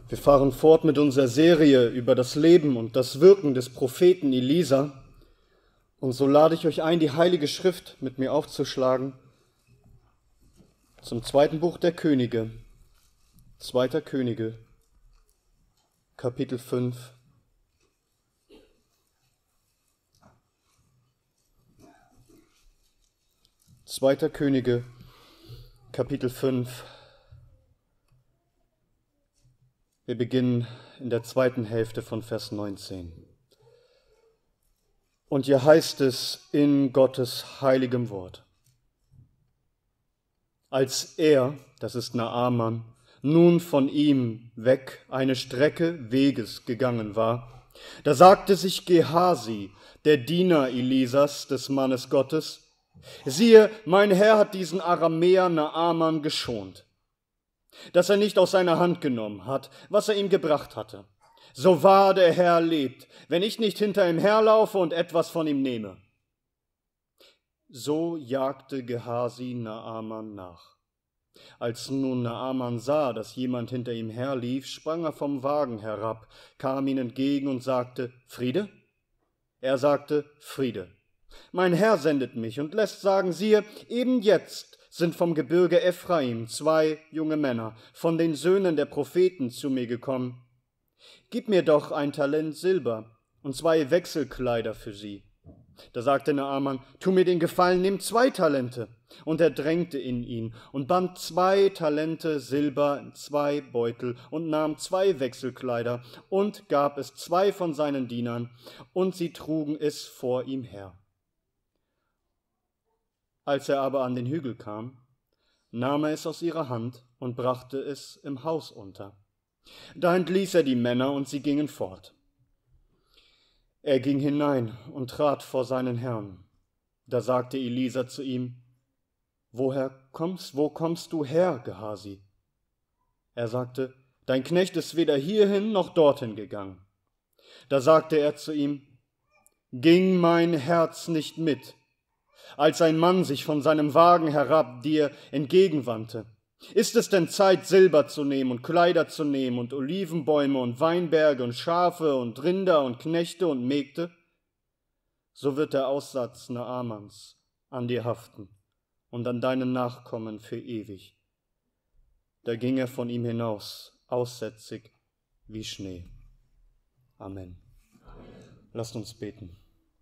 Wir fahren fort mit unserer Serie über das Leben und das Wirken des Propheten Elisa. Und so lade ich euch ein, die Heilige Schrift mit mir aufzuschlagen zum zweiten Buch der Könige, 2. Könige, Kapitel 5. Zweiter Könige, Kapitel 5. Wir beginnen in der zweiten Hälfte von Vers 19. Und hier heißt es in Gottes heiligem Wort: Als er, das ist Naaman, nun von ihm weg eine Strecke Weges gegangen war, da sagte sich Gehasi, der Diener Elisas, des Mannes Gottes: Siehe, mein Herr hat diesen Aramäer Naaman geschont, dass er nicht aus seiner Hand genommen hat, was er ihm gebracht hatte. So wahr der Herr lebt, wenn ich nicht hinter ihm herlaufe und etwas von ihm nehme. So jagte Gehasi Naaman nach. Als nun Naaman sah, dass jemand hinter ihm herlief, sprang er vom Wagen herab, kam ihm entgegen und sagte: Friede? Er sagte: Friede. Mein Herr sendet mich und lässt sagen, siehe, eben jetzt sind vom Gebirge Ephraim 2 junge Männer von den Söhnen der Propheten zu mir gekommen. Gib mir doch 1 Talent Silber und 2 Wechselkleider für sie. Da sagte Naaman: Tu mir den Gefallen, nimm 2 Talente. Und er drängte in ihn und band 2 Talente Silber in 2 Beutel und nahm 2 Wechselkleider und gab es 2 von seinen Dienern, und sie trugen es vor ihm her. Als er aber an den Hügel kam, nahm er es aus ihrer Hand und brachte es im Haus unter. Da entließ er die Männer, und sie gingen fort. Er ging hinein und trat vor seinen Herrn. Da sagte Elisa zu ihm: Wo kommst du her, Gehasi? Er sagte: Dein Knecht ist weder hierhin noch dorthin gegangen. Da sagte er zu ihm: Ging mein Herz nicht mit, als ein Mann sich von seinem Wagen herab dir entgegenwandte? Ist es denn Zeit, Silber zu nehmen und Kleider zu nehmen und Olivenbäume und Weinberge und Schafe und Rinder und Knechte und Mägde? So wird der Aussatz Naamans an dir haften und an deinen Nachkommen für ewig. Da ging er von ihm hinaus, aussätzig wie Schnee. Amen. Lasst uns beten.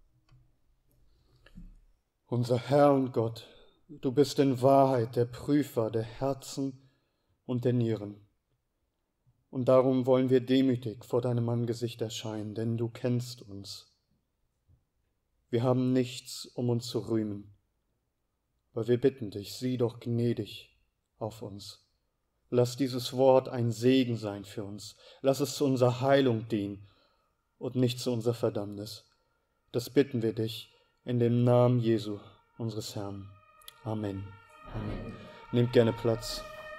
Unser Herr und Gott, du bist in Wahrheit der Prüfer der Herzen und der Nieren. Und darum wollen wir demütig vor deinem Angesicht erscheinen, denn du kennst uns. Wir haben nichts, um uns zu rühmen, aber wir bitten dich, sieh doch gnädig auf uns. Lass dieses Wort ein Segen sein für uns. Lass es zu unserer Heilung dienen und nicht zu unserer Verdammnis. Das bitten wir dich in dem Namen Jesu, unseres Herrn. Amen. Amen. Nehmt gerne Platz.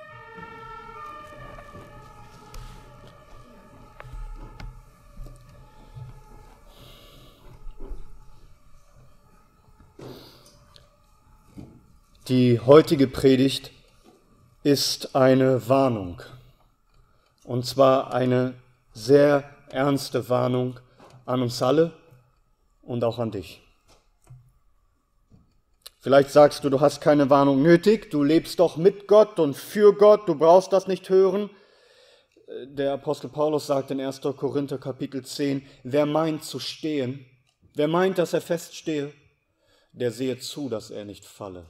Die heutige Predigt ist eine Warnung. Und zwar eine sehr ernste Warnung an uns alle und auch an dich. Vielleicht sagst du, du hast keine Warnung nötig, du lebst doch mit Gott und für Gott, du brauchst das nicht hören. Der Apostel Paulus sagt in 1. Korinther Kapitel 10, wer meint zu stehen, wer meint, dass er feststehe, der sehe zu, dass er nicht falle.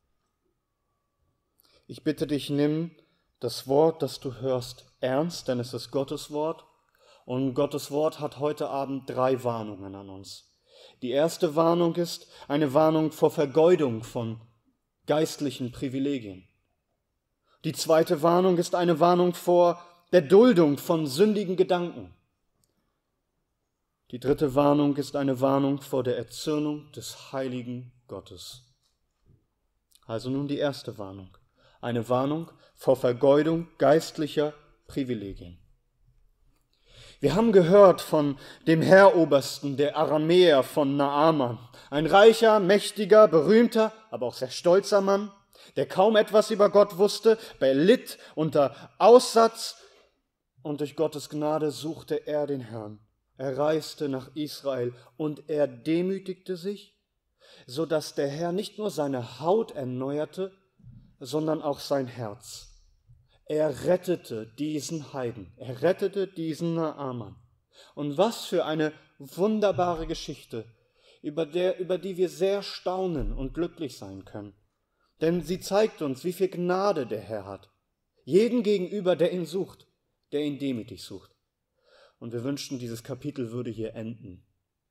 Ich bitte dich, nimm das Wort, das du hörst, ernst, denn es ist Gottes Wort. Und Gottes Wort hat heute Abend 3 Warnungen an uns. Die erste Warnung ist eine Warnung vor Vergeudung von geistlichen Privilegien. Die zweite Warnung ist eine Warnung vor der Duldung von sündigen Gedanken. Die dritte Warnung ist eine Warnung vor der Erzürnung des heiligen Gottes. Also nun die erste Warnung. Eine Warnung vor Vergeudung geistlicher Privilegien. Wir haben gehört von dem Heerobersten der Aramäer von Naaman, ein reicher, mächtiger, berühmter, aber auch sehr stolzer Mann, der kaum etwas über Gott wusste, er litt unter Aussatz, und durch Gottes Gnade suchte er den Herrn. Er reiste nach Israel und er demütigte sich, so dass der Herr nicht nur seine Haut erneuerte, sondern auch sein Herz. Er rettete diesen Heiden, er rettete diesen Naaman. Und was für eine wunderbare Geschichte, über die wir sehr staunen und glücklich sein können. Denn sie zeigt uns, wie viel Gnade der Herr hat. Jeden gegenüber, der ihn sucht, der ihn demütig sucht. Und wir wünschten, dieses Kapitel würde hier enden.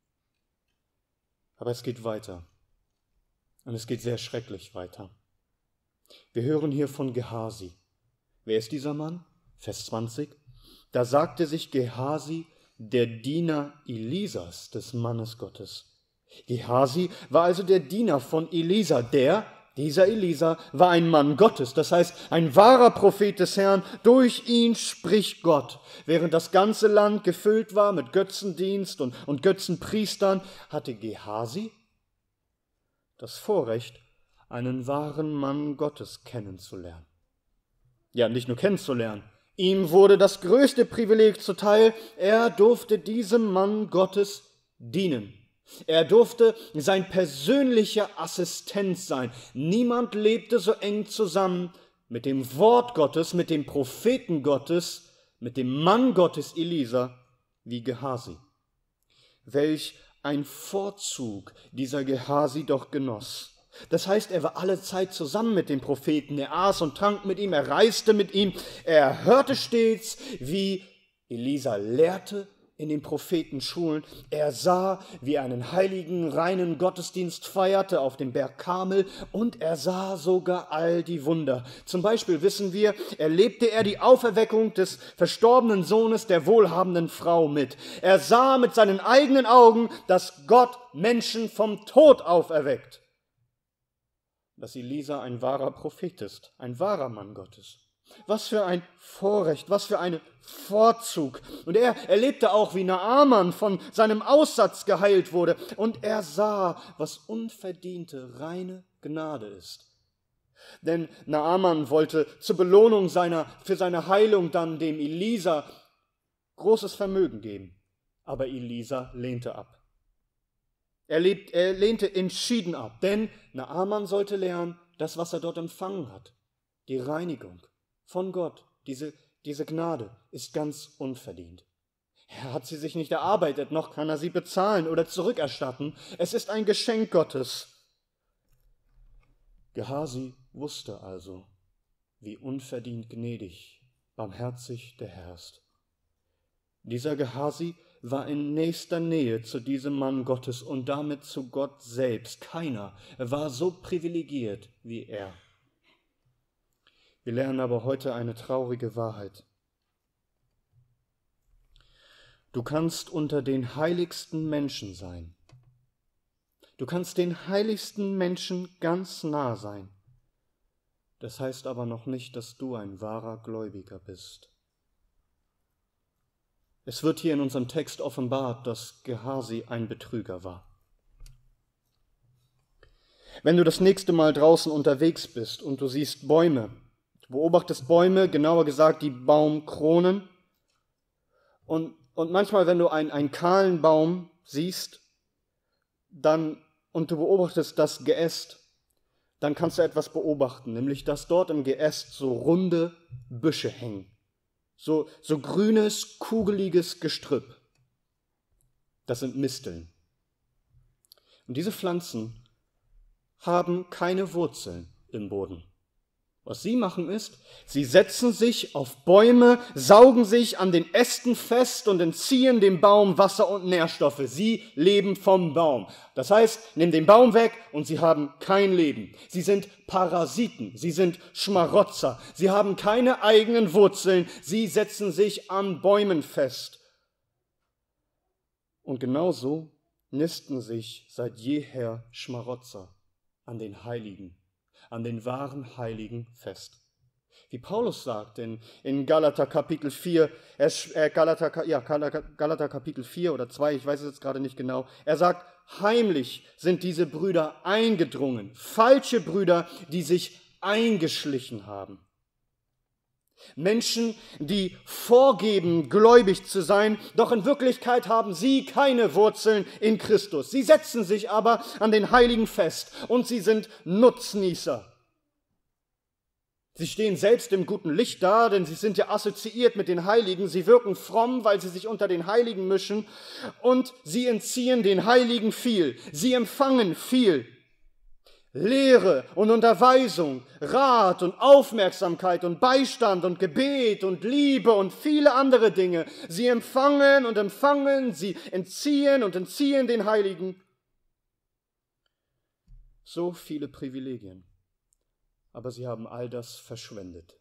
Aber es geht weiter. Und es geht sehr schrecklich weiter. Wir hören hier von Gehasi. Wer ist dieser Mann? Vers 20. Da sagte sich Gehasi, der Diener Elisas, des Mannes Gottes. Gehasi war also der Diener von Elisa. Dieser Elisa war ein Mann Gottes, das heißt ein wahrer Prophet des Herrn. Durch ihn spricht Gott. Während das ganze Land gefüllt war mit Götzendienst und Götzenpriestern, hatte Gehasi das Vorrecht, einen wahren Mann Gottes kennenzulernen. Ja, nicht nur kennenzulernen, ihm wurde das größte Privileg zuteil, er durfte diesem Mann Gottes dienen. Er durfte sein persönlicher Assistent sein. Niemand lebte so eng zusammen mit dem Wort Gottes, mit dem Propheten Gottes, mit dem Mann Gottes Elisa wie Gehasi. Welch ein Vorzug dieser Gehasi doch genoss. Das heißt, er war alle Zeit zusammen mit dem Propheten, er aß und trank mit ihm, er reiste mit ihm, er hörte stets, wie Elisa lehrte in den Prophetenschulen, er sah, wie er einen heiligen, reinen Gottesdienst feierte auf dem Berg Karmel und er sah sogar all die Wunder. Zum Beispiel wissen wir, erlebte er die Auferweckung des verstorbenen Sohnes der wohlhabenden Frau mit. Er sah mit seinen eigenen Augen, dass Gott Menschen vom Tod auferweckt. Dass Elisa ein wahrer Prophet ist, ein wahrer Mann Gottes. Was für ein Vorrecht, was für ein Vorzug. Und er erlebte auch, wie Naaman von seinem Aussatz geheilt wurde. Und er sah, was unverdiente, reine Gnade ist. Denn Naaman wollte zur Belohnung für seine Heilung dann dem Elisa großes Vermögen geben. Aber Elisa lehnte ab. Er lehnte entschieden ab, denn Naaman sollte lernen, das, was er dort empfangen hat, die Reinigung von Gott, diese Gnade ist ganz unverdient. Er hat sie sich nicht erarbeitet, noch kann er sie bezahlen oder zurückerstatten. Es ist ein Geschenk Gottes. Gehasi wusste also, wie unverdient gnädig, barmherzig der Herr ist. Dieser Gehasi war in nächster Nähe zu diesem Mann Gottes und damit zu Gott selbst. Keiner war so privilegiert wie er. Wir lernen aber heute eine traurige Wahrheit. Du kannst unter den heiligsten Menschen sein. Du kannst den heiligsten Menschen ganz nah sein. Das heißt aber noch nicht, dass du ein wahrer Gläubiger bist. Es wird hier in unserem Text offenbart, dass Gehasi ein Betrüger war. Wenn du das nächste Mal draußen unterwegs bist und du siehst Bäume, du beobachtest Bäume, genauer gesagt die Baumkronen, und manchmal, wenn du einen kahlen Baum siehst, und du beobachtest das Geäst, dann kannst du etwas beobachten, nämlich dass dort im Geäst so runde Büsche hängen. So grünes, kugeliges Gestrüpp. Das sind Misteln. Und diese Pflanzen haben keine Wurzeln im Boden. Was sie machen ist, sie setzen sich auf Bäume, saugen sich an den Ästen fest und entziehen dem Baum Wasser und Nährstoffe. Sie leben vom Baum. Das heißt, nimm den Baum weg und sie haben kein Leben. Sie sind Parasiten, sie sind Schmarotzer, sie haben keine eigenen Wurzeln, sie setzen sich an Bäumen fest. Und genauso nisten sich seit jeher Schmarotzer an den Heiligen, an den wahren Heiligen fest. Wie Paulus sagt in Galater Kapitel 4, Galater Kapitel 4 oder 2, ich weiß es jetzt gerade nicht genau, er sagt, heimlich sind diese Brüder eingedrungen, falsche Brüder, die sich eingeschlichen haben. Menschen, die vorgeben, gläubig zu sein, doch in Wirklichkeit haben sie keine Wurzeln in Christus. Sie setzen sich aber an den Heiligen fest und sie sind Nutznießer. Sie stehen selbst im guten Licht da, denn sie sind ja assoziiert mit den Heiligen. Sie wirken fromm, weil sie sich unter den Heiligen mischen und sie entziehen den Heiligen viel. Sie empfangen viel. Lehre und Unterweisung, Rat und Aufmerksamkeit und Beistand und Gebet und Liebe und viele andere Dinge. Sie empfangen und empfangen, sie entziehen und entziehen den Heiligen. So viele Privilegien, aber sie haben all das verschwendet.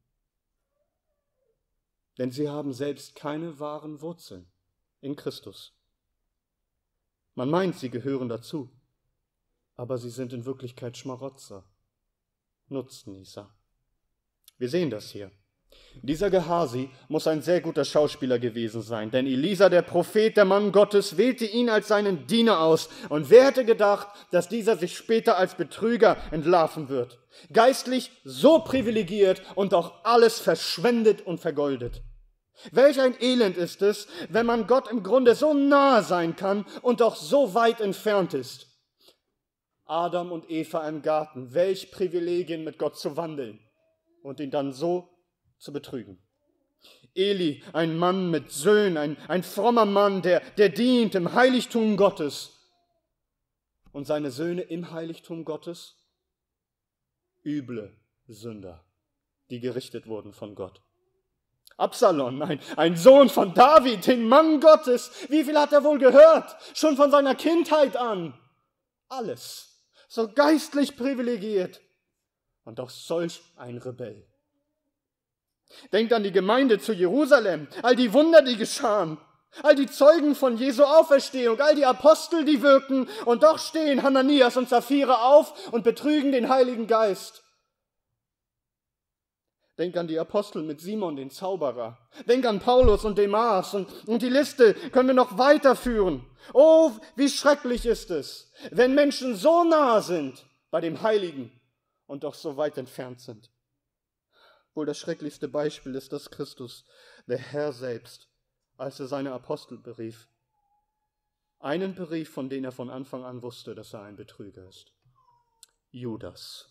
Denn sie haben selbst keine wahren Wurzeln in Christus. Man meint, sie gehören dazu. Aber sie sind in Wirklichkeit Schmarotzer, Nutznießer. Wir sehen das hier. Dieser Gehasi muss ein sehr guter Schauspieler gewesen sein, denn Elisa, der Prophet, der Mann Gottes, wählte ihn als seinen Diener aus. Und wer hätte gedacht, dass dieser sich später als Betrüger entlarven wird? Geistlich so privilegiert und auch alles verschwendet und vergoldet. Welch ein Elend ist es, wenn man Gott im Grunde so nahe sein kann und doch so weit entfernt ist. Adam und Eva im Garten, welch Privilegien mit Gott zu wandeln und ihn dann so zu betrügen. Eli, ein Mann mit Söhnen, ein frommer Mann, der dient im Heiligtum Gottes. Und seine Söhne im Heiligtum Gottes? Üble Sünder, die gerichtet wurden von Gott. Absalom, ein Sohn von David, den Mann Gottes. Wie viel hat er wohl gehört? Schon von seiner Kindheit an. Alles. So geistlich privilegiert und doch solch ein Rebell. Denkt an die Gemeinde zu Jerusalem, all die Wunder, die geschahen, all die Zeugen von Jesu Auferstehung, all die Apostel, die wirken, und doch stehen Hananias und Sapphira auf und betrügen den Heiligen Geist. Denk an die Apostel mit Simon, den Zauberer. Denk an Paulus und Demas und die Liste können wir noch weiterführen. Oh, wie schrecklich ist es, wenn Menschen so nah sind bei dem Heiligen und doch so weit entfernt sind. Wohl das schrecklichste Beispiel ist das Christus, der Herr selbst, als er seine Apostel berief. Einen berief, von dem er von Anfang an wusste, dass er ein Betrüger ist. Judas.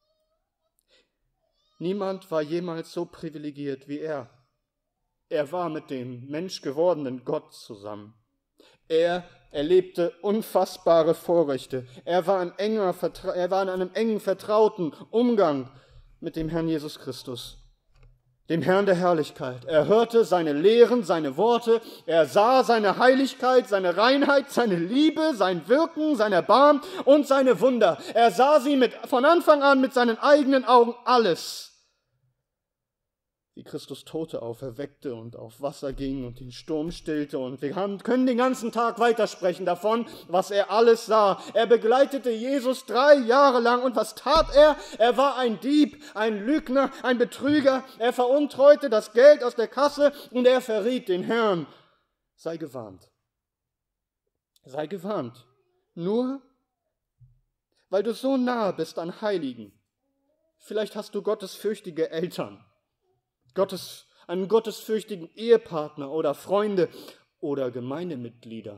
Niemand war jemals so privilegiert wie er. Er war mit dem menschgewordenen Gott zusammen. Er erlebte unfassbare Vorrechte. Er war in einem engen, vertrauten Umgang mit dem Herrn Jesus Christus, dem Herrn der Herrlichkeit. Er hörte seine Lehren, seine Worte. Er sah seine Heiligkeit, seine Reinheit, seine Liebe, sein Wirken, sein Erbarmen und seine Wunder. Er sah sie von Anfang an mit seinen eigenen Augen alles. Wie Christus Tote auferweckte und auf Wasser ging und den Sturm stillte. Und wir können den ganzen Tag weitersprechen davon, was er alles sah. Er begleitete Jesus 3 Jahre lang. Und was tat er? Er war ein Dieb, ein Lügner, ein Betrüger. Er veruntreute das Geld aus der Kasse und er verriet den Herrn. Sei gewarnt. Sei gewarnt. Nur, weil du so nahe bist an Heiligen. Vielleicht hast du gottesfürchtige Eltern. Einen gottesfürchtigen Ehepartner oder Freunde oder Gemeindemitglieder.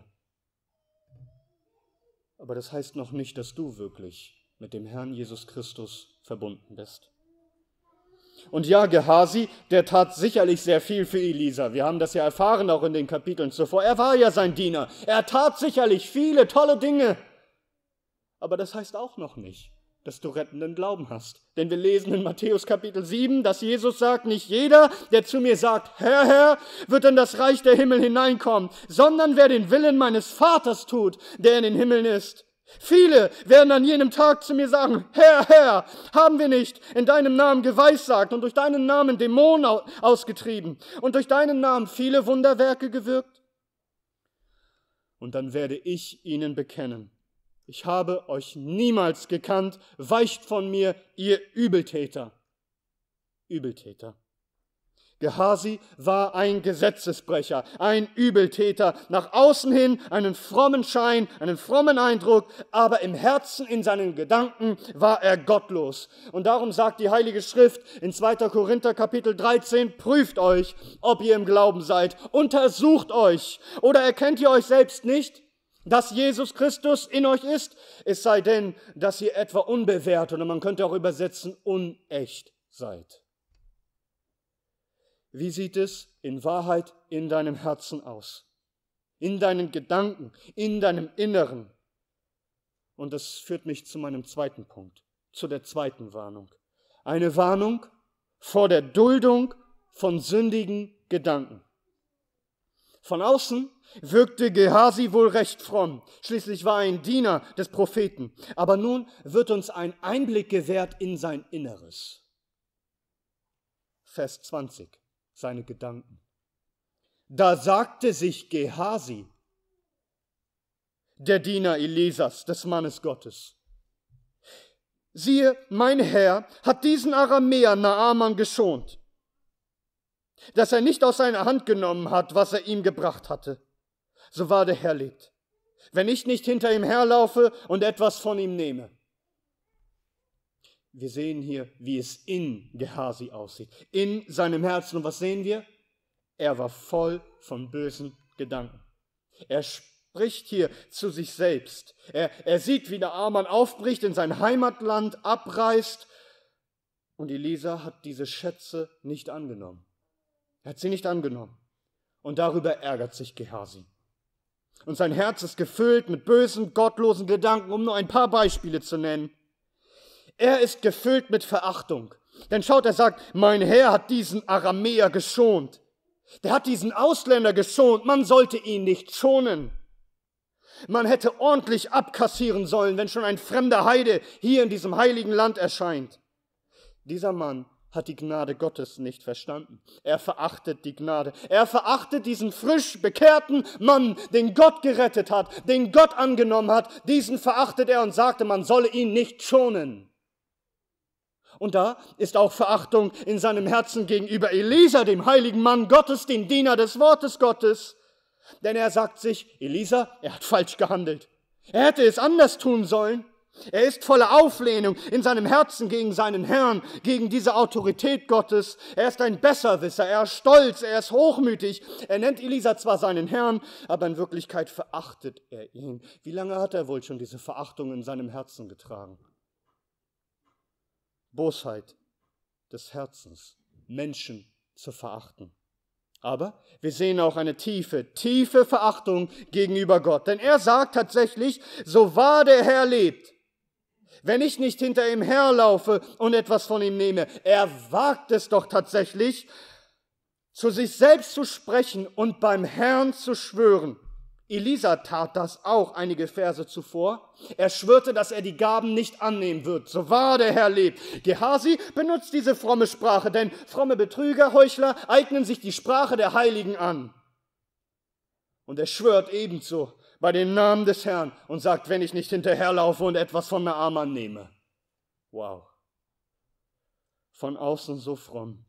Aber das heißt noch nicht, dass du wirklich mit dem Herrn Jesus Christus verbunden bist. Und ja, Gehasi, der tat sicherlich sehr viel für Elisa. Wir haben das ja erfahren auch in den Kapiteln zuvor. Er war ja sein Diener. Er tat sicherlich viele tolle Dinge. Aber das heißt auch noch nicht, dass du rettenden Glauben hast. Denn wir lesen in Matthäus Kapitel 7, dass Jesus sagt, nicht jeder, der zu mir sagt, Herr, Herr, wird in das Reich der Himmel hineinkommen, sondern wer den Willen meines Vaters tut, der in den Himmeln ist. Viele werden an jenem Tag zu mir sagen, Herr, Herr, haben wir nicht in deinem Namen geweissagt und durch deinen Namen Dämonen ausgetrieben und durch deinen Namen viele Wunderwerke gewirkt? Und dann werde ich ihnen bekennen, ich habe euch niemals gekannt, weicht von mir, ihr Übeltäter. Übeltäter. Gehasi war ein Gesetzesbrecher, ein Übeltäter, nach außen hin einen frommen Schein, einen frommen Eindruck, aber im Herzen, in seinen Gedanken war er gottlos. Und darum sagt die Heilige Schrift in 2. Korinther Kapitel 13, prüft euch, ob ihr im Glauben seid, untersucht euch, oder erkennt ihr euch selbst nicht, dass Jesus Christus in euch ist, es sei denn, dass ihr etwa unbewährt, oder man könnte auch übersetzen, unecht seid. Wie sieht es in Wahrheit in deinem Herzen aus? In deinen Gedanken, in deinem Inneren? Und das führt mich zu meinem zweiten Punkt, zu der zweiten Warnung. Eine Warnung vor der Duldung von sündigen Gedanken. Von außen wirkte Gehasi wohl recht fromm. Schließlich war er ein Diener des Propheten. Aber nun wird uns ein Einblick gewährt in sein Inneres. Vers 20. Seine Gedanken. Da sagte sich Gehasi, der Diener Elisas, des Mannes Gottes: Siehe, mein Herr hat diesen Aramäer Naaman geschont, dass er nicht aus seiner Hand genommen hat, was er ihm gebracht hatte. So wahr der Herr lebt, wenn ich nicht hinter ihm herlaufe und etwas von ihm nehme. Wir sehen hier, wie es in Gehasi aussieht, in seinem Herzen. Und was sehen wir? Er war voll von bösen Gedanken. Er spricht hier zu sich selbst. Er sieht, wie Naaman aufbricht, in sein Heimatland abreist. Und Elisa hat diese Schätze nicht angenommen. Er hat sie nicht angenommen. Und darüber ärgert sich Gehasi. Und sein Herz ist gefüllt mit bösen, gottlosen Gedanken, um nur ein paar Beispiele zu nennen. Er ist gefüllt mit Verachtung. Denn schaut, er sagt, mein Herr hat diesen Aramäer geschont. Der hat diesen Ausländer geschont. Man sollte ihn nicht schonen. Man hätte ordentlich abkassieren sollen, wenn schon ein fremder Heide hier in diesem heiligen Land erscheint. Dieser Mann hat die Gnade Gottes nicht verstanden. Er verachtet die Gnade. Er verachtet diesen frisch bekehrten Mann, den Gott gerettet hat, den Gott angenommen hat. Diesen verachtet er und sagte, man solle ihn nicht schonen. Und da ist auch Verachtung in seinem Herzen gegenüber Elisa, dem heiligen Mann Gottes, dem Diener des Wortes Gottes. Denn er sagt sich, Elisa, er hat falsch gehandelt. Er hätte es anders tun sollen. Er ist voller Auflehnung in seinem Herzen gegen seinen Herrn, gegen diese Autorität Gottes. Er ist ein Besserwisser, er ist stolz, er ist hochmütig. Er nennt Elisa zwar seinen Herrn, aber in Wirklichkeit verachtet er ihn. Wie lange hat er wohl schon diese Verachtung in seinem Herzen getragen? Bosheit des Herzens, Menschen zu verachten. Aber wir sehen auch eine tiefe Verachtung gegenüber Gott. Denn er sagt tatsächlich, so wahr der Herr lebt, wenn ich nicht hinter ihm herlaufe und etwas von ihm nehme. Er wagt es doch tatsächlich, zu sich selbst zu sprechen und beim Herrn zu schwören. Elisa tat das auch einige Verse zuvor. Er schwörte, dass er die Gaben nicht annehmen wird, so wahr der Herr lebt. Gehasi benutzt diese fromme Sprache, denn fromme Betrüger, Heuchler eignen sich die Sprache der Heiligen an. Und er schwört ebenso bei dem Namen des Herrn und sagt, wenn ich nicht hinterherlaufe und etwas von Naaman nehme. Wow. Von außen so fromm,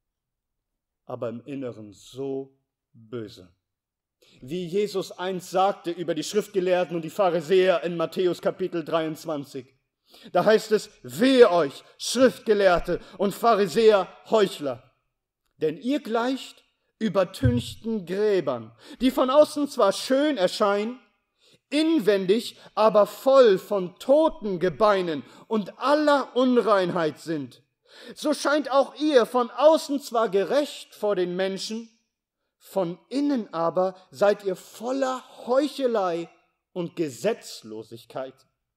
aber im Inneren so böse. Wie Jesus einst sagte über die Schriftgelehrten und die Pharisäer in Matthäus Kapitel 23. Da heißt es, wehe euch, Schriftgelehrte und Pharisäer, Heuchler, denn ihr gleicht übertünchten Gräbern, die von außen zwar schön erscheinen, inwendig aber voll von toten Gebeinen und aller Unreinheit sind. So scheint auch ihr von außen zwar gerecht vor den Menschen, von innen aber seid ihr voller Heuchelei und Gesetzlosigkeit.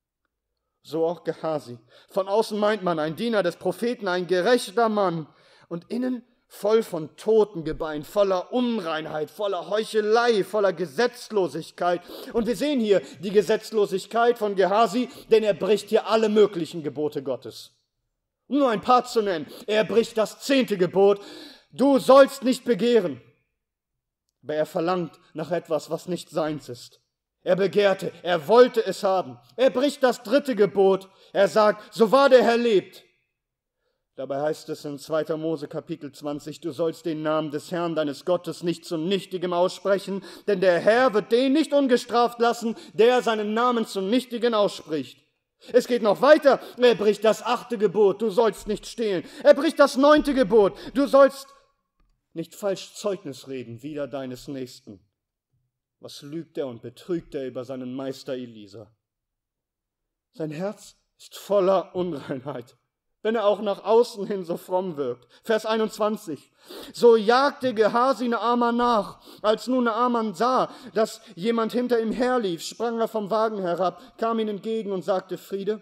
So auch Gehasi. Von außen meint man ein Diener des Propheten, ein gerechter Mann, und innen voll von Totengebein, voller Unreinheit, voller Heuchelei, voller Gesetzlosigkeit. Und wir sehen hier die Gesetzlosigkeit von Gehasi, denn er bricht hier alle möglichen Gebote Gottes. Um nur ein paar zu nennen. Er bricht das 10. Gebot, du sollst nicht begehren. Aber er verlangt nach etwas, was nicht seins ist. Er begehrte, er wollte es haben. Er bricht das 3. Gebot. Er sagt, so wahr der Herr lebt. Dabei heißt es in 2. Mose Kapitel 20, du sollst den Namen des Herrn deines Gottes nicht zu Nichtigem aussprechen, denn der Herr wird den nicht ungestraft lassen, der seinen Namen zu Nichtigen ausspricht. Es geht noch weiter, er bricht das 8. Gebot, du sollst nicht stehlen. Er bricht das 9. Gebot, du sollst nicht falsch Zeugnis reden, wider deines Nächsten. Was lügt er und betrügt er über seinen Meister Elisa? Sein Herz ist voller Unreinheit, wenn er auch nach außen hin so fromm wirkt. Vers 21. So jagte Gehasi Naaman nach. Als nun Naaman sah, dass jemand hinter ihm herlief, sprang er vom Wagen herab, kam ihm entgegen und sagte, Friede.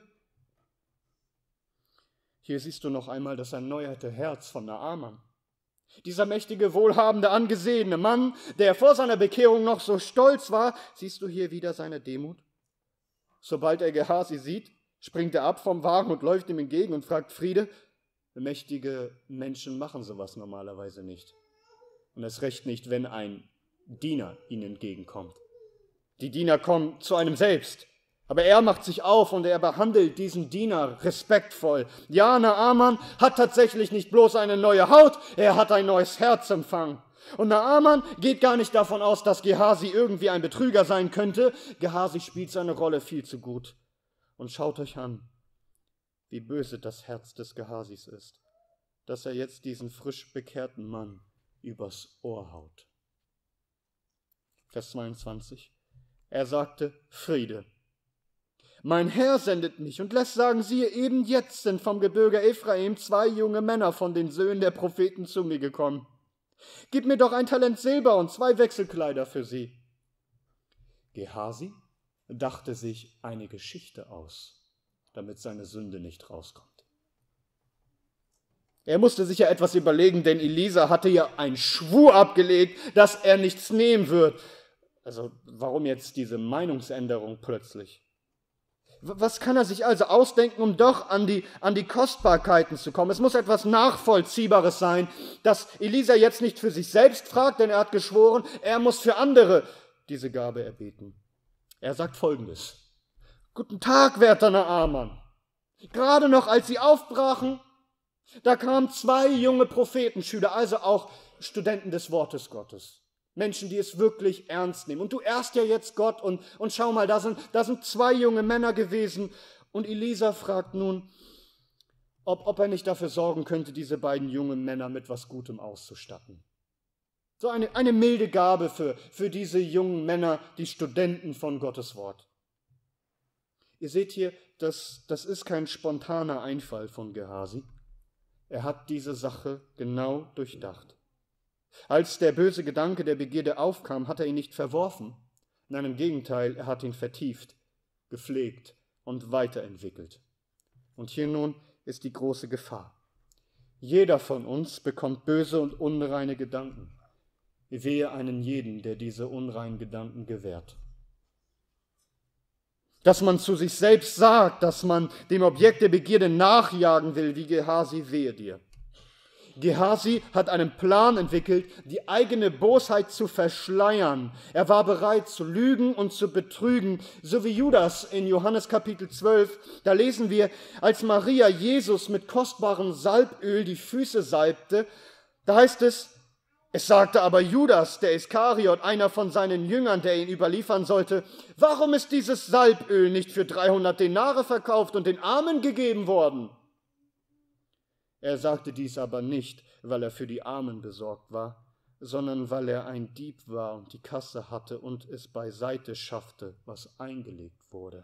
Hier siehst du noch einmal das erneuerte Herz von Naaman. Dieser mächtige, wohlhabende, angesehene Mann, der vor seiner Bekehrung noch so stolz war, siehst du hier wieder seine Demut? Sobald er Gehasi sieht, springt er ab vom Wagen und läuft ihm entgegen und fragt Friede. Mächtige Menschen machen sowas normalerweise nicht. Und erst recht nicht, wenn ein Diener ihnen entgegenkommt. Die Diener kommen zu einem selbst. Aber er macht sich auf und er behandelt diesen Diener respektvoll. Ja, Naaman hat tatsächlich nicht bloß eine neue Haut, er hat ein neues Herz empfangen. Und Naaman geht gar nicht davon aus, dass Gehasi irgendwie ein Betrüger sein könnte. Gehasi spielt seine Rolle viel zu gut. Und schaut euch an, wie böse das Herz des Gehasis ist, dass er jetzt diesen frisch bekehrten Mann übers Ohr haut. Vers 22. Er sagte, Friede. Mein Herr sendet mich und lässt sagen, siehe, eben jetzt sind vom Gebirge Ephraim 2 junge Männer von den Söhnen der Propheten zu mir gekommen. Gib mir doch 1 Talent Silber und 2 Wechselkleider für sie. Gehasi dachte sich eine Geschichte aus, damit seine Sünde nicht rauskommt. Er musste sich ja etwas überlegen, denn Elisa hatte ja einen Schwur abgelegt, dass er nichts nehmen wird. Also warum jetzt diese Meinungsänderung plötzlich? Was kann er sich also ausdenken, um doch an die Kostbarkeiten zu kommen? Es muss etwas Nachvollziehbares sein, dass Elisa jetzt nicht für sich selbst fragt, denn er hat geschworen, er muss für andere diese Gabe erbeten. Er sagt Folgendes. Guten Tag, werter Naaman. Gerade noch, als sie aufbrachen, da kamen 2 junge Prophetenschüler, also auch Studenten des Wortes Gottes. Menschen, die es wirklich ernst nehmen. Und du ehrst ja jetzt Gott und schau mal, da sind 2 junge Männer gewesen. Und Elisa fragt nun, ob er nicht dafür sorgen könnte, diese beiden jungen Männer mit was Gutem auszustatten. So eine milde Gabe für diese jungen Männer, die Studenten von Gottes Wort. Ihr seht hier, das ist kein spontaner Einfall von Gehasi. Er hat diese Sache genau durchdacht. Als der böse Gedanke der Begierde aufkam, hat er ihn nicht verworfen. Nein, im Gegenteil, er hat ihn vertieft, gepflegt und weiterentwickelt. Und hier nun ist die große Gefahr. Jeder von uns bekommt böse und unreine Gedanken. Wehe einen jeden, der diese unreinen Gedanken gewährt. Dass man zu sich selbst sagt, dass man dem Objekt der Begierde nachjagen will, wie Gehasi, wehe dir. Gehasi hat einen Plan entwickelt, die eigene Bosheit zu verschleiern. Er war bereit zu lügen und zu betrügen, so wie Judas in Johannes Kapitel 12. Da lesen wir, als Maria Jesus mit kostbarem Salböl die Füße salbte, da heißt es sagte aber Judas, der Iskariot, einer von seinen Jüngern, der ihn überliefern sollte, warum ist dieses Salböl nicht für 300 Denare verkauft und den Armen gegeben worden? Er sagte dies aber nicht, weil er für die Armen besorgt war, sondern weil er ein Dieb war und die Kasse hatte und es beiseite schaffte, was eingelegt wurde.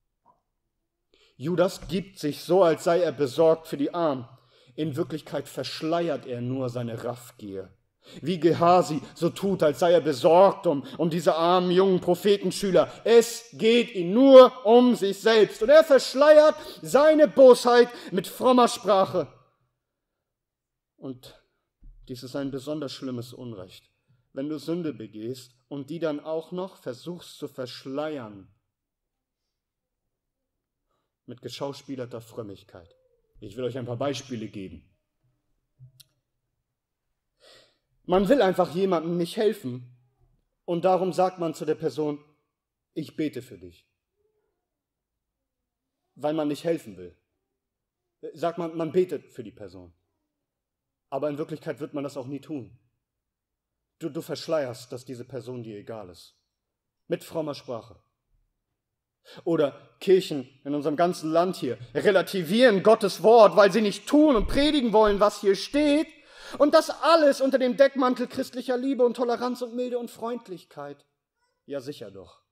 Judas gibt sich so, als sei er besorgt für die Armen. In Wirklichkeit verschleiert er nur seine Raffgier. Wie Gehasi so tut, als sei er besorgt um diese armen jungen Prophetenschüler. Es geht ihm nur um sich selbst und er verschleiert seine Bosheit mit frommer Sprache. Und dies ist ein besonders schlimmes Unrecht, wenn du Sünde begehst und die dann auch noch versuchst zu verschleiern mit geschauspielerter Frömmigkeit. Ich will euch ein paar Beispiele geben. Man will einfach jemandem nicht helfen und darum sagt man zu der Person, ich bete für dich, weil man nicht helfen will. sagt man, man betet für die Person. Aber in Wirklichkeit wird man das auch nie tun. Du verschleierst, dass diese Person dir egal ist. Mit frommer Sprache. Oder Kirchen in unserem ganzen Land hier relativieren Gottes Wort, weil sie nicht tun und predigen wollen, was hier steht. Und das alles unter dem Deckmantel christlicher Liebe und Toleranz und Milde und Freundlichkeit. Ja, sicher doch.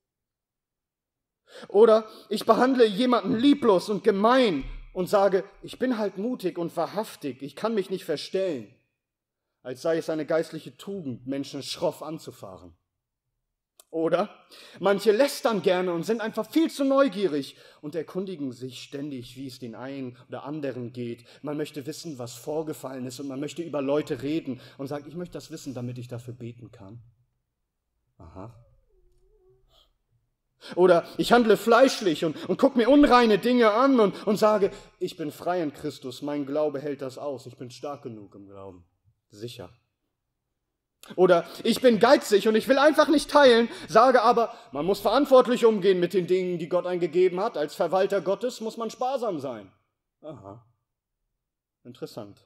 Oder ich behandle jemanden lieblos und gemein und sage, ich bin halt mutig und wahrhaftig, ich kann mich nicht verstellen, als sei es eine geistliche Tugend, Menschen schroff anzufahren. Oder manche lästern gerne und sind einfach viel zu neugierig und erkundigen sich ständig, wie es den einen oder anderen geht. Man möchte wissen, was vorgefallen ist und man möchte über Leute reden und sagt, ich möchte das wissen, damit ich dafür beten kann. Aha. Oder ich handle fleischlich und gucke mir unreine Dinge an und sage, ich bin frei in Christus, mein Glaube hält das aus, ich bin stark genug im Glauben. Sicher. Oder ich bin geizig und ich will einfach nicht teilen, sage aber, man muss verantwortlich umgehen mit den Dingen, die Gott einem gegeben hat. Als Verwalter Gottes muss man sparsam sein. Aha, interessant.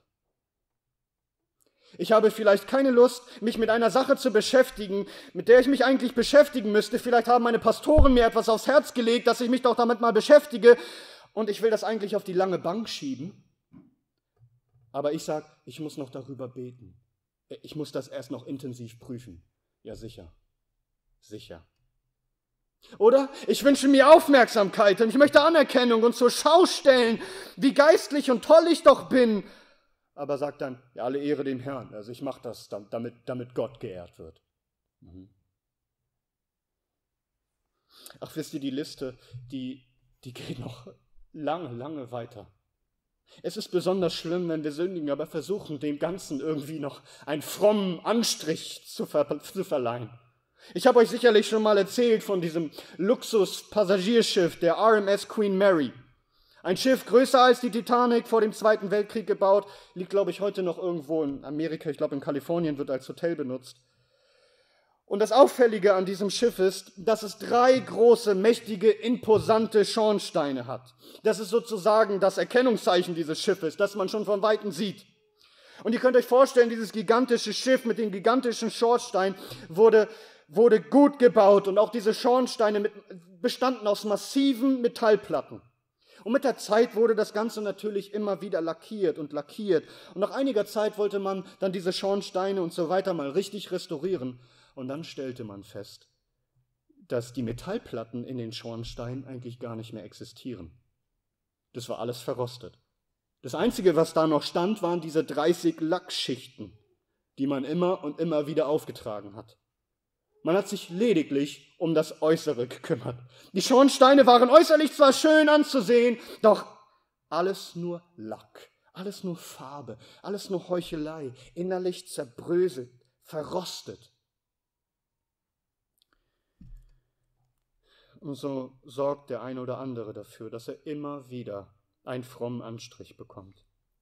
Ich habe vielleicht keine Lust, mich mit einer Sache zu beschäftigen, mit der ich mich eigentlich beschäftigen müsste. Vielleicht haben meine Pastoren mir etwas aufs Herz gelegt, dass ich mich doch damit mal beschäftige. Und ich will das eigentlich auf die lange Bank schieben. Aber ich sage, ich muss noch darüber beten. Ich muss das erst noch intensiv prüfen. Ja, sicher. Sicher. Oder ich wünsche mir Aufmerksamkeit und ich möchte Anerkennung und zur Schau stellen, wie geistlich und toll ich doch bin. Aber sagt dann, ja, alle Ehre dem Herrn. Also ich mache das, damit Gott geehrt wird. Ach, wisst ihr, die Liste, die geht noch lange weiter. Es ist besonders schlimm, wenn wir sündigen, aber versuchen, dem Ganzen irgendwie noch einen frommen Anstrich zu verleihen. Ich habe euch sicherlich schon mal erzählt von diesem Luxus-Passagierschiff, der RMS Queen Mary. Ein Schiff größer als die Titanic, vor dem Zweiten Weltkrieg gebaut, liegt, glaube ich, heute noch irgendwo in Amerika, ich glaube in Kalifornien, wird als Hotel benutzt. Und das Auffällige an diesem Schiff ist, dass es 3 große, mächtige, imposante Schornsteine hat. Das ist sozusagen das Erkennungszeichen dieses Schiffes, das man schon von Weitem sieht. Und ihr könnt euch vorstellen, dieses gigantische Schiff mit den gigantischen Schornsteinen wurde gut gebaut und auch diese Schornsteine bestanden aus massiven Metallplatten. Und mit der Zeit wurde das Ganze natürlich immer wieder lackiert. Und nach einiger Zeit wollte man dann diese Schornsteine und so weiter mal richtig restaurieren. Und dann stellte man fest, dass die Metallplatten in den Schornsteinen eigentlich gar nicht mehr existieren. Das war alles verrostet. Das Einzige, was da noch stand, waren diese 30 Lackschichten, die man immer und immer wieder aufgetragen hat. Man hat sich lediglich um das Äußere gekümmert. Die Schornsteine waren äußerlich zwar schön anzusehen, doch alles nur Lack, alles nur Farbe, alles nur Heuchelei, innerlich zerbröselt, verrostet. Und so sorgt der eine oder andere dafür, dass er immer wieder einen frommen Anstrich bekommt.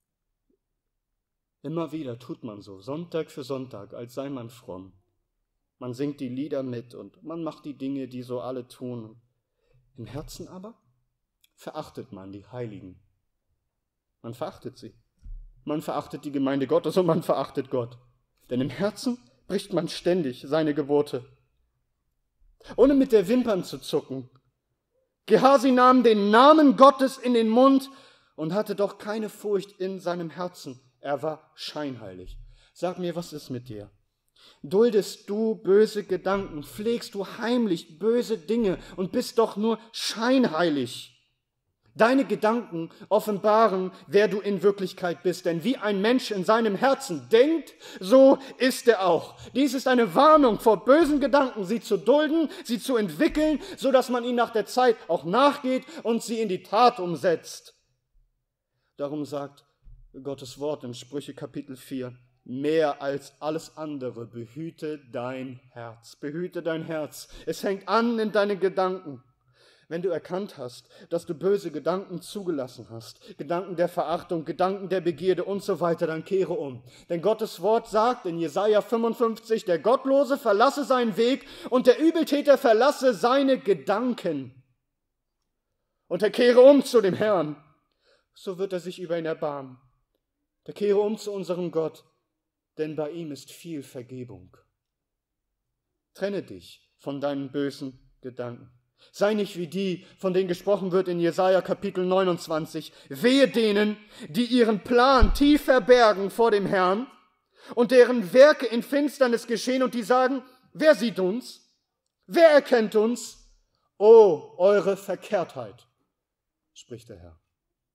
Immer wieder tut man so, Sonntag für Sonntag, als sei man fromm. Man singt die Lieder mit und man macht die Dinge, die so alle tun. Im Herzen aber verachtet man die Heiligen. Man verachtet sie. Man verachtet die Gemeinde Gottes und man verachtet Gott. Denn im Herzen bricht man ständig seine Gebote. Ohne mit der Wimpern zu zucken. Gehazi nahm den Namen Gottes in den Mund und hatte doch keine Furcht in seinem Herzen. Er war scheinheilig. Sag mir, was ist mit dir? Duldest du böse Gedanken, pflegst du heimlich böse Dinge und bist doch nur scheinheilig. Deine Gedanken offenbaren, wer du in Wirklichkeit bist, denn wie ein Mensch in seinem Herzen denkt, so ist er auch. Dies ist eine Warnung vor bösen Gedanken, sie zu dulden, sie zu entwickeln, so dass man ihnen nach der Zeit auch nachgeht und sie in die Tat umsetzt. Darum sagt Gottes Wort in Sprüche Kapitel 4, mehr als alles andere, behüte dein Herz. Behüte dein Herz. Es hängt an in deinen Gedanken. Wenn du erkannt hast, dass du böse Gedanken zugelassen hast, Gedanken der Verachtung, Gedanken der Begierde und so weiter, dann kehre um. Denn Gottes Wort sagt in Jesaja 55, der Gottlose verlasse seinen Weg und der Übeltäter verlasse seine Gedanken. Und er kehre um zu dem Herrn. so wird er sich über ihn erbarmen. Da kehre um zu unserem Gott, denn bei ihm ist viel Vergebung. Trenne dich von deinen bösen Gedanken. Sei nicht wie die, von denen gesprochen wird in Jesaja Kapitel 29. Wehe denen, die ihren Plan tief verbergen vor dem Herrn und deren Werke in Finsternis geschehen und die sagen, wer sieht uns? Wer erkennt uns? O, eure Verkehrtheit, spricht der Herr.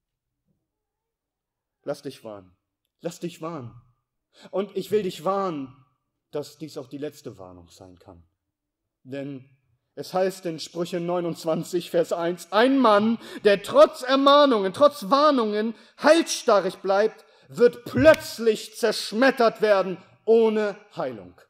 Lass dich warnen. Lass dich warnen. Und ich will dich warnen, dass dies auch die letzte Warnung sein kann. Denn es heißt in Sprüche 29, Vers 1, ein Mann, der trotz Ermahnungen, trotz Warnungen halsstarrig bleibt, wird plötzlich zerschmettert werden ohne Heilung.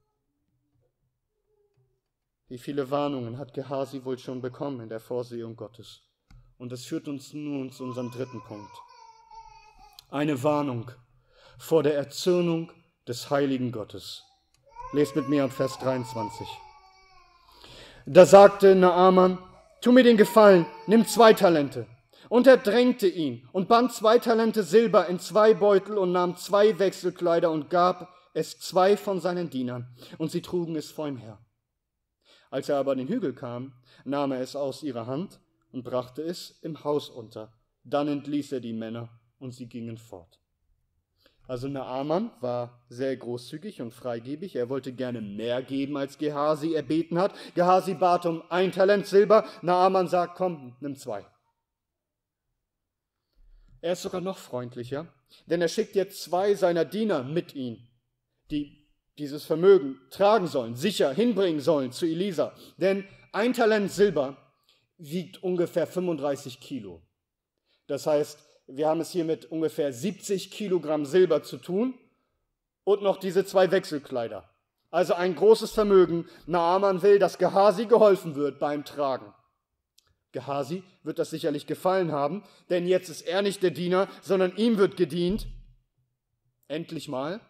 Wie viele Warnungen hat Gehasi wohl schon bekommen in der Vorsehung Gottes? Und das führt uns nun zu unserem dritten Punkt. Eine Warnung vor der Erzürnung des heiligen Gottes. Lest mit mir ab Vers 23. Da sagte Naaman, tu mir den Gefallen, nimm 2 Talente. Und er drängte ihn und band 2 Talente Silber in 2 Beutel und nahm 2 Wechselkleider und gab es 2 von seinen Dienern. Und sie trugen es vor ihm her. Als er aber an den Hügel kam, nahm er es aus ihrer Hand und brachte es im Haus unter. Dann entließ er die Männer und sie gingen fort. Also Naaman war sehr großzügig und freigebig. Er wollte gerne mehr geben, als Gehasi erbeten hat. Gehasi bat um 1 Talent Silber. Naaman sagt, komm, nimm 2. Er ist sogar noch freundlicher, denn er schickt jetzt 2 seiner Diener mit ihm, die dieses Vermögen tragen sollen, sicher hinbringen sollen zu Elisa. Denn 1 Talent Silber wiegt ungefähr 35 Kilo. Das heißt, wir haben es hier mit ungefähr 70 Kilogramm Silber zu tun und noch diese 2 Wechselkleider. Also ein großes Vermögen. Naaman will, dass Gehasi geholfen wird beim Tragen. Gehasi wird das sicherlich gefallen haben, denn jetzt ist er nicht der Diener, sondern ihm wird gedient. Endlich mal.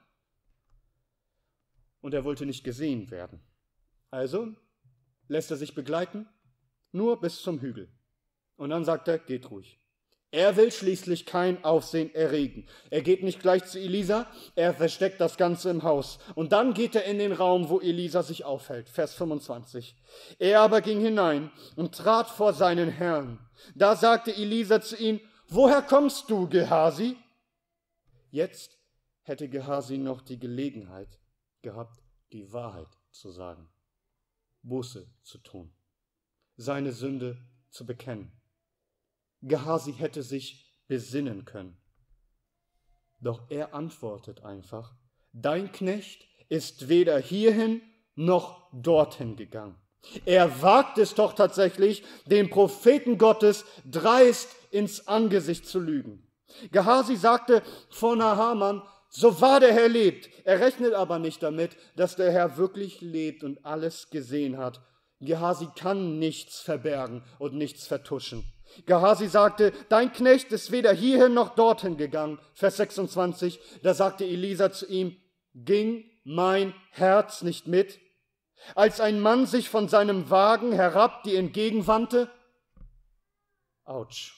Und er wollte nicht gesehen werden. Also lässt er sich begleiten, nur bis zum Hügel. Und dann sagt er, geht ruhig. Er will schließlich kein Aufsehen erregen. Er geht nicht gleich zu Elisa, er versteckt das Ganze im Haus. Und dann geht er in den Raum, wo Elisa sich aufhält. Vers 25. Er aber ging hinein und trat vor seinen Herrn. Da sagte Elisa zu ihm, woher kommst du, Gehasi? Jetzt hätte Gehasi noch die Gelegenheit gehabt, die Wahrheit zu sagen, Buße zu tun, seine Sünde zu bekennen. Gehasi hätte sich besinnen können. Doch er antwortet einfach, dein Knecht ist weder hierhin noch dorthin gegangen. Er wagt es doch tatsächlich, den Propheten Gottes dreist ins Angesicht zu lügen. Gehasi sagte vor Naaman, so wahr der Herr lebt. Er rechnet aber nicht damit, dass der Herr wirklich lebt und alles gesehen hat. Gehasi kann nichts verbergen und nichts vertuschen. Gehasi sagte, dein Knecht ist weder hierhin noch dorthin gegangen. Vers 26, da sagte Elisa zu ihm, ging mein Herz nicht mit, als ein Mann sich von seinem Wagen herab die entgegenwandte? Autsch.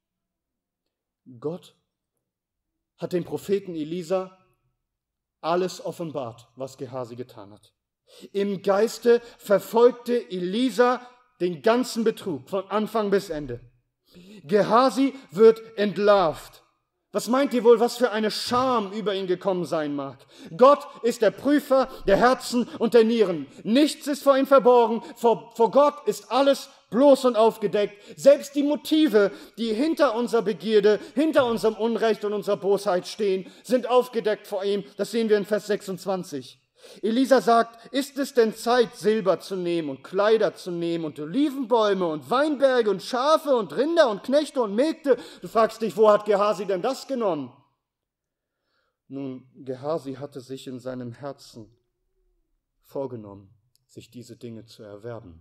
Gott hat dem Propheten Elisa alles offenbart, was Gehasi getan hat. Im Geiste verfolgte Elisa den ganzen Betrug von Anfang bis Ende. Gehasi wird entlarvt. Was meint ihr wohl, was für eine Scham über ihn gekommen sein mag? Gott ist der Prüfer der Herzen und der Nieren. Nichts ist vor ihm verborgen. Vor Gott ist alles bloß und aufgedeckt. Selbst die Motive, die hinter unserer Begierde, hinter unserem Unrecht und unserer Bosheit stehen, sind aufgedeckt vor ihm. Das sehen wir in Vers 26. Elisa sagt, ist es denn Zeit, Silber zu nehmen und Kleider zu nehmen und Olivenbäume und Weinberge und Schafe und Rinder und Knechte und Mägde? Du fragst dich, wo hat Gehasi denn das genommen? Nun, Gehasi hatte sich in seinem Herzen vorgenommen, sich diese Dinge zu erwerben.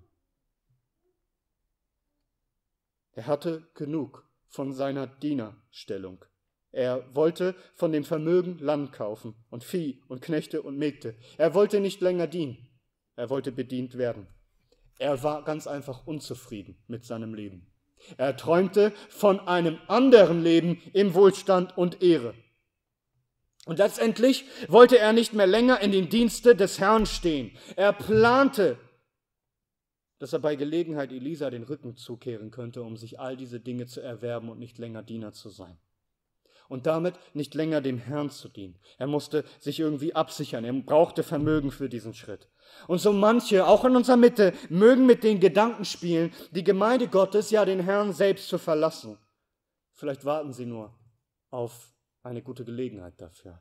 Er hatte genug von seiner Dienerstellung. Er wollte von dem Vermögen Land kaufen und Vieh und Knechte und Mägde. Er wollte nicht länger dienen. Er wollte bedient werden. Er war ganz einfach unzufrieden mit seinem Leben. Er träumte von einem anderen Leben im Wohlstand und Ehre. Und letztendlich wollte er nicht mehr länger in den Dienste des Herrn stehen. Er plante, dass er bei Gelegenheit Elisa den Rücken zukehren könnte, um sich all diese Dinge zu erwerben und nicht länger Diener zu sein. Und damit nicht länger dem Herrn zu dienen. Er musste sich irgendwie absichern. Er brauchte Vermögen für diesen Schritt. Und so manche, auch in unserer Mitte, mögen mit den Gedanken spielen, die Gemeinde Gottes, ja den Herrn selbst zu verlassen. Vielleicht warten sie nur auf eine gute Gelegenheit dafür,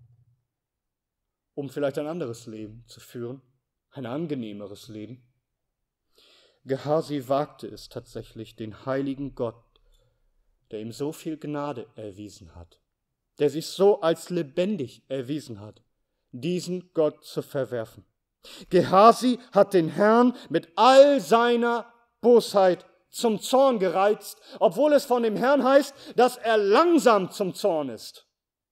um vielleicht ein anderes Leben zu führen, ein angenehmeres Leben. Gehasi wagte es tatsächlich, den heiligen Gott, der ihm so viel Gnade erwiesen hat, der sich so als lebendig erwiesen hat, diesen Gott zu verwerfen. Gehasi hat den Herrn mit all seiner Bosheit zum Zorn gereizt, obwohl es von dem Herrn heißt, dass er langsam zum Zorn ist.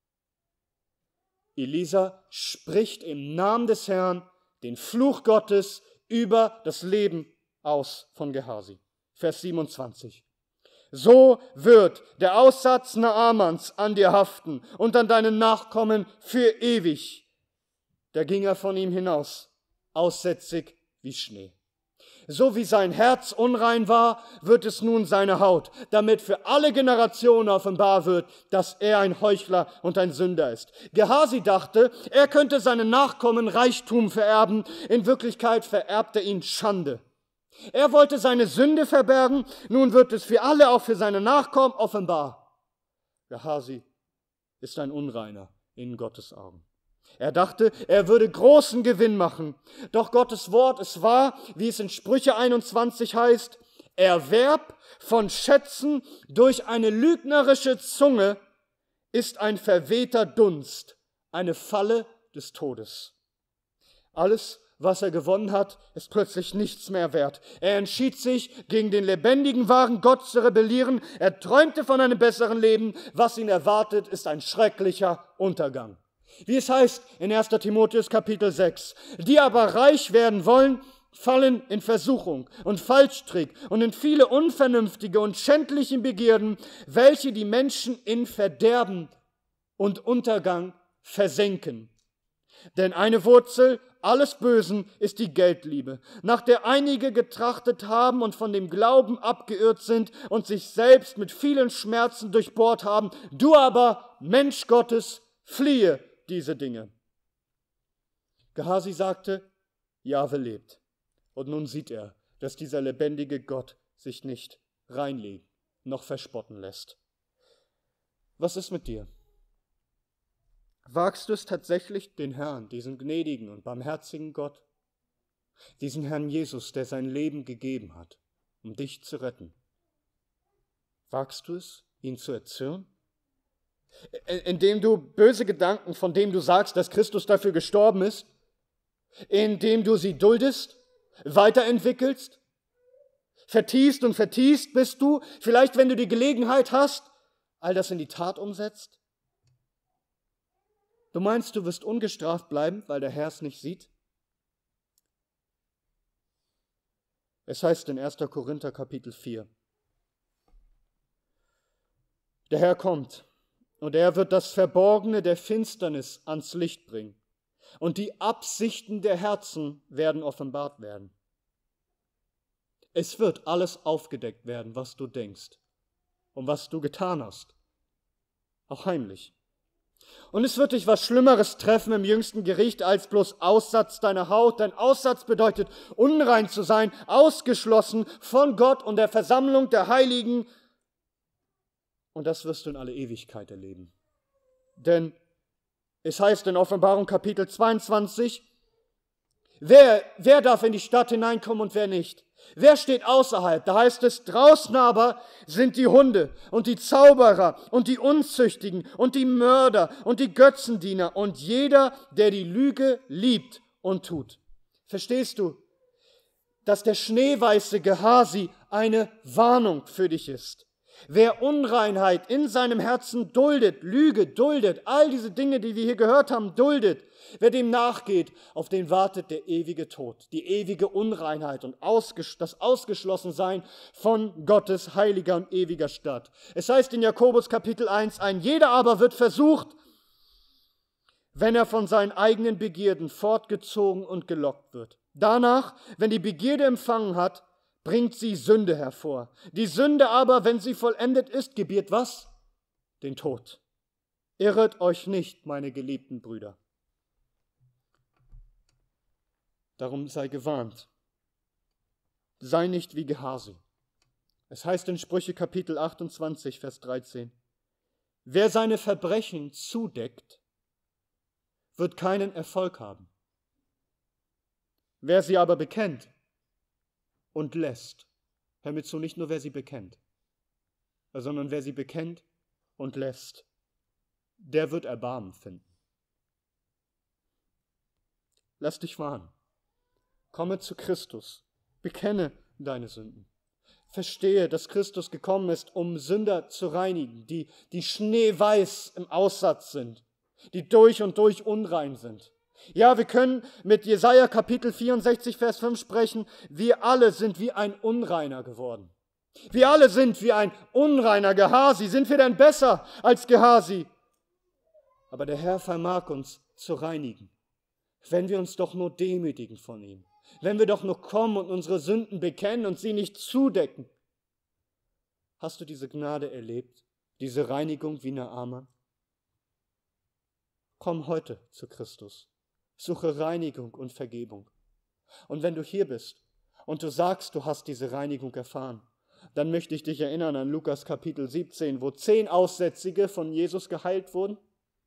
Elisa spricht im Namen des Herrn den Fluch Gottes über das Leben aus von Gehasi. Vers 27. So wird der Aussatz Naamans an dir haften und an deinen Nachkommen für ewig. Da ging er von ihm hinaus, aussätzig wie Schnee. So wie sein Herz unrein war, wird es nun seine Haut, damit für alle Generationen offenbar wird, dass er ein Heuchler und ein Sünder ist. Gehasi dachte, er könnte seinen Nachkommen Reichtum vererben. In Wirklichkeit vererbt er ihnen Schande. Er wollte seine Sünde verbergen, nun wird es für alle, auch für seine Nachkommen, offenbar. Gehasi ist ein Unreiner in Gottes Augen. Er dachte, er würde großen Gewinn machen. Doch Gottes Wort ist wahr, wie es in Sprüche 21 heißt, Erwerb von Schätzen durch eine lügnerische Zunge ist ein verwehter Dunst, eine Falle des Todes. Alles, was er gewonnen hat, ist plötzlich nichts mehr wert. Er entschied sich, gegen den lebendigen, wahren Gott zu rebellieren. Er träumte von einem besseren Leben. Was ihn erwartet, ist ein schrecklicher Untergang. Wie es heißt in 1. Timotheus Kapitel 6, die aber reich werden wollen, fallen in Versuchung und Falschtrick und in viele unvernünftige und schändliche Begierden, welche die Menschen in Verderben und Untergang versenken. Denn eine Wurzel alles Bösen ist die Geldliebe, nach der einige getrachtet haben und von dem Glauben abgeirrt sind und sich selbst mit vielen Schmerzen durchbohrt haben. Du aber, Mensch Gottes, fliehe diese Dinge. Gehasi sagte, Jahwe lebt. Und nun sieht er, dass dieser lebendige Gott sich nicht reinlegen, noch verspotten lässt. Was ist mit dir? Wagst du es tatsächlich, den Herrn, diesen gnädigen und barmherzigen Gott, diesen Herrn Jesus, der sein Leben gegeben hat, um dich zu retten? Wagst du es, ihn zu erzürnen? Indem du böse Gedanken, von denen du sagst, dass Christus dafür gestorben ist, indem du sie duldest, weiterentwickelst, vertiefst und vertiefst, bis du, vielleicht wenn du die Gelegenheit hast, all das in die Tat umsetzt? Du meinst, du wirst ungestraft bleiben, weil der Herr es nicht sieht? Es heißt in 1. Korinther Kapitel 4, der Herr kommt und er wird das Verborgene der Finsternis ans Licht bringen und die Absichten der Herzen werden offenbart werden. Es wird alles aufgedeckt werden, was du denkst und was du getan hast, auch heimlich. Und es wird dich was Schlimmeres treffen im jüngsten Gericht als bloß Aussatz deiner Haut. Denn Aussatz bedeutet, unrein zu sein, ausgeschlossen von Gott und der Versammlung der Heiligen. Und das wirst du in alle Ewigkeit erleben. Denn es heißt in Offenbarung Kapitel 22, wer darf in die Stadt hineinkommen und wer nicht? Wer steht außerhalb? Da heißt es, draußen aber sind die Hunde und die Zauberer und die Unzüchtigen und die Mörder und die Götzendiener und jeder, der die Lüge liebt und tut. Verstehst du, dass der schneeweiße Gehasi eine Warnung für dich ist? Wer Unreinheit in seinem Herzen duldet, Lüge duldet, all diese Dinge, die wir hier gehört haben, duldet, wer dem nachgeht, auf den wartet der ewige Tod, die ewige Unreinheit und das Ausgeschlossensein von Gottes heiliger und ewiger Stadt. Es heißt in Jakobus Kapitel 1, ein jeder aber wird versucht, wenn er von seinen eigenen Begierden fortgezogen und gelockt wird. Danach, wenn die Begierde empfangen hat, bringt sie Sünde hervor. Die Sünde aber, wenn sie vollendet ist, gebiert was? Den Tod. Irret euch nicht, meine geliebten Brüder. Darum sei gewarnt. Sei nicht wie Gehasi. Es heißt in Sprüche Kapitel 28, Vers 13, wer seine Verbrechen zudeckt, wird keinen Erfolg haben. Wer sie aber bekennt und lässt, hör mir zu, nicht nur wer sie bekennt, sondern wer sie bekennt und lässt, der wird Erbarmen finden. Lass dich warnen. Komme zu Christus, bekenne deine Sünden. Verstehe, dass Christus gekommen ist, um Sünder zu reinigen, die schneeweiß im Aussatz sind, die durch und durch unrein sind. Ja, wir können mit Jesaja Kapitel 64, Vers 5 sprechen, wir alle sind wie ein Unreiner geworden. Wir alle sind wie ein unreiner Gehasi. Sind wir denn besser als Gehasi? Aber der Herr vermag uns zu reinigen, wenn wir uns doch nur demütigen von ihm. Wenn wir doch nur kommen und unsere Sünden bekennen und sie nicht zudecken. Hast du diese Gnade erlebt, diese Reinigung wie Naaman? Komm heute zu Christus. Suche Reinigung und Vergebung. Und wenn du hier bist und du sagst, du hast diese Reinigung erfahren, dann möchte ich dich erinnern an Lukas Kapitel 17, wo 10 Aussätzige von Jesus geheilt wurden.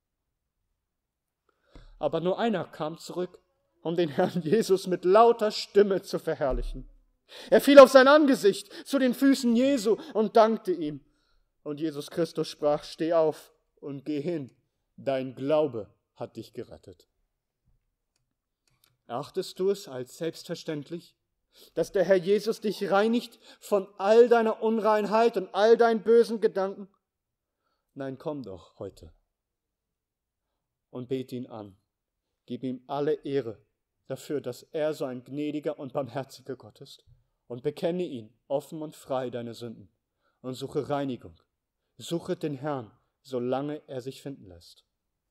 Aber nur einer kam zurück, um den Herrn Jesus mit lauter Stimme zu verherrlichen. Er fiel auf sein Angesicht zu den Füßen Jesu und dankte ihm. Und Jesus Christus sprach, steh auf und geh hin, dein Glaube hat dich gerettet. Erachtest du es als selbstverständlich, dass der Herr Jesus dich reinigt von all deiner Unreinheit und all deinen bösen Gedanken? Nein, komm doch heute und bete ihn an. Gib ihm alle Ehre dafür, dass er so ein gnädiger und barmherziger Gott ist. Und bekenne ihn offen und frei deine Sünden und suche Reinigung. Suche den Herrn, solange er sich finden lässt.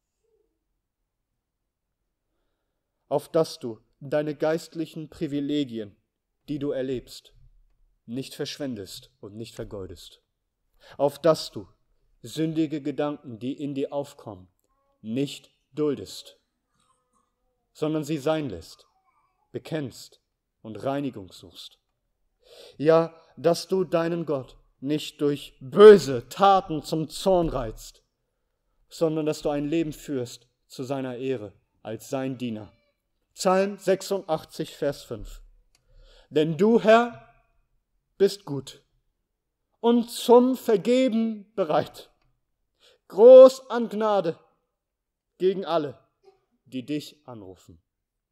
Auf dass du deine geistlichen Privilegien, die du erlebst, nicht verschwendest und nicht vergeudest. Auf dass du sündige Gedanken, die in dir aufkommen, nicht duldest, sondern sie sein lässt, bekennst und Reinigung suchst. Ja, dass du deinen Gott nicht durch böse Taten zum Zorn reizt, sondern dass du ein Leben führst zu seiner Ehre als sein Diener. Psalm 86, Vers 5. Denn du, Herr, bist gut und zum Vergeben bereit, groß an Gnade gegen alle, die dich anrufen.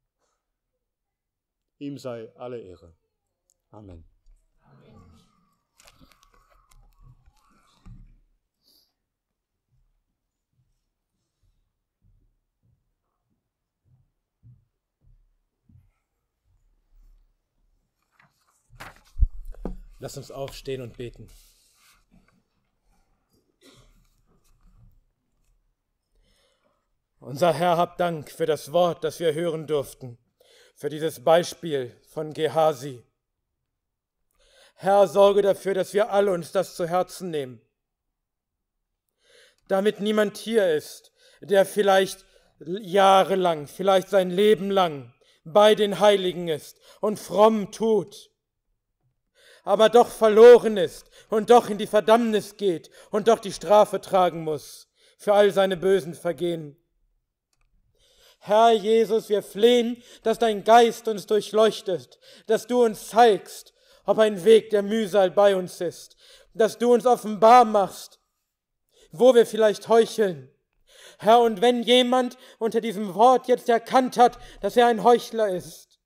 Ihm sei alle Ehre. Amen. Lass uns aufstehen und beten. Unser Herr, hab Dank für das Wort, das wir hören durften, für dieses Beispiel von Gehasi. Herr, sorge dafür, dass wir alle uns das zu Herzen nehmen. Damit niemand hier ist, der vielleicht jahrelang, vielleicht sein Leben lang bei den Heiligen ist und fromm tut, aber doch verloren ist und doch in die Verdammnis geht und doch die Strafe tragen muss für all seine bösen Vergehen. Herr Jesus, wir flehen, dass dein Geist uns durchleuchtet, dass du uns zeigst, ob ein Weg der Mühsal bei uns ist, dass du uns offenbar machst, wo wir vielleicht heucheln. Herr, und wenn jemand unter diesem Wort jetzt erkannt hat, dass er ein Heuchler ist,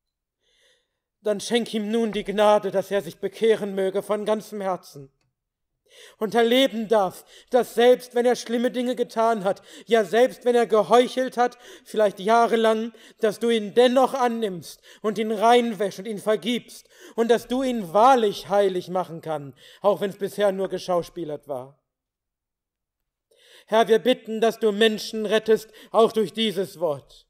dann schenk ihm nun die Gnade, dass er sich bekehren möge von ganzem Herzen. und erleben darf, dass selbst wenn er schlimme Dinge getan hat, ja selbst wenn er geheuchelt hat, vielleicht jahrelang, dass du ihn dennoch annimmst und ihn reinwäschst und ihn vergibst und dass du ihn wahrlich heilig machen kannst, auch wenn es bisher nur geschauspielert war. Herr, wir bitten, dass du Menschen rettest, auch durch dieses Wort.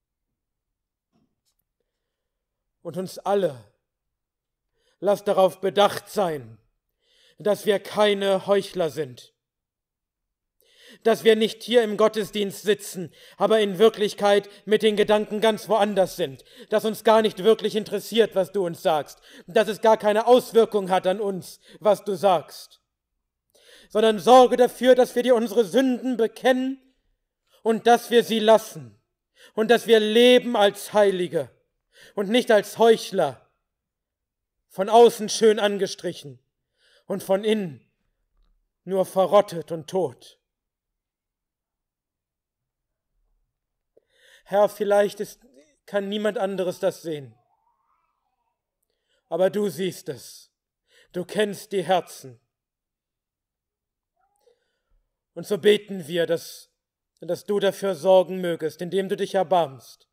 Und uns alle, lass darauf bedacht sein, dass wir keine Heuchler sind. Dass wir nicht hier im Gottesdienst sitzen, aber in Wirklichkeit mit den Gedanken ganz woanders sind. Dass uns gar nicht wirklich interessiert, was du uns sagst. Dass es gar keine Auswirkung hat an uns, was du sagst. Sondern sorge dafür, dass wir dir unsere Sünden bekennen und dass wir sie lassen. Und dass wir leben als Heilige und nicht als Heuchler, von außen schön angestrichen und von innen nur verrottet und tot. Herr, vielleicht kann niemand anderes das sehen, aber du siehst es, du kennst die Herzen. Und so beten wir, dass du dafür sorgen mögest, indem du dich erbarmst,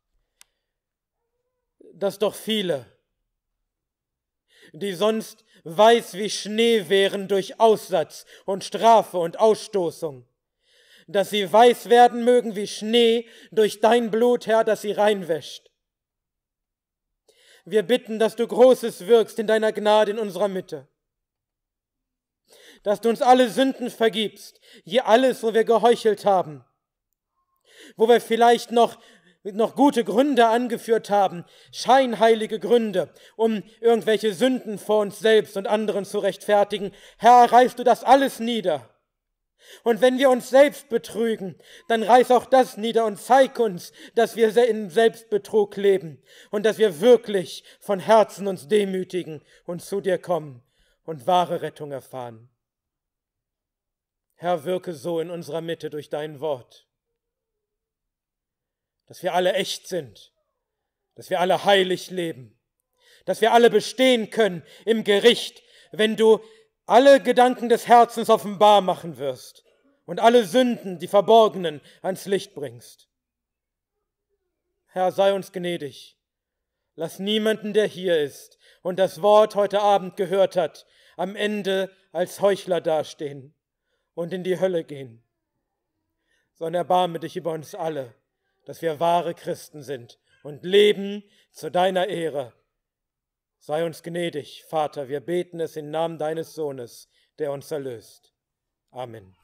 dass doch viele, die sonst weiß wie Schnee wären durch Aussatz und Strafe und Ausstoßung, dass sie weiß werden mögen wie Schnee durch dein Blut, Herr, das sie reinwäscht. Wir bitten, dass du Großes wirkst in deiner Gnade in unserer Mitte, dass du uns alle Sünden vergibst, je alles, wo wir geheuchelt haben, wo wir vielleicht noch gute Gründe angeführt haben, scheinheilige Gründe, um irgendwelche Sünden vor uns selbst und anderen zu rechtfertigen. Herr, reiß du das alles nieder. Und wenn wir uns selbst betrügen, dann reiß auch das nieder und zeig uns, dass wir in Selbstbetrug leben und dass wir wirklich von Herzen uns demütigen und zu dir kommen und wahre Rettung erfahren. Herr, wirke so in unserer Mitte durch dein Wort, dass wir alle echt sind, dass wir alle heilig leben, dass wir alle bestehen können im Gericht, wenn du alle Gedanken des Herzens offenbar machen wirst und alle Sünden, die Verborgenen, ans Licht bringst. Herr, sei uns gnädig. Lass niemanden, der hier ist und das Wort heute Abend gehört hat, am Ende als Heuchler dastehen und in die Hölle gehen. Sondern erbarme dich über uns alle, dass wir wahre Christen sind und leben zu deiner Ehre. Sei uns gnädig, Vater, wir beten es im Namen deines Sohnes, der uns erlöst. Amen.